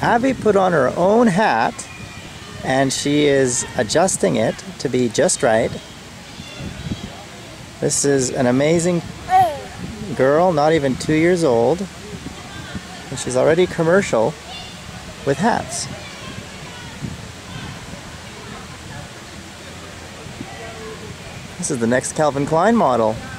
Abby put on her own hat and she is adjusting it to be just right. This is an amazing girl, not even 2 years old, and she's already commercial with hats. This is the next Calvin Klein model.